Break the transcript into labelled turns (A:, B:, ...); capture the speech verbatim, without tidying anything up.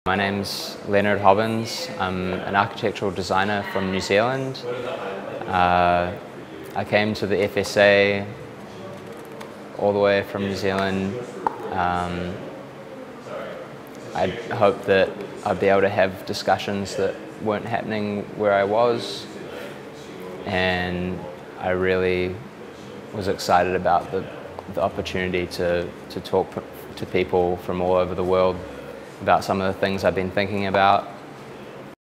A: My name's Leonard. I'm an architectural designer from New Zealand. Uh, I came to the F S A all the way from New Zealand. Um, I hoped that I'd be able to have discussions that weren't happening where I was, and I really was excited about the, the opportunity to, to talk to people from all over the world about some of the things I've been thinking about.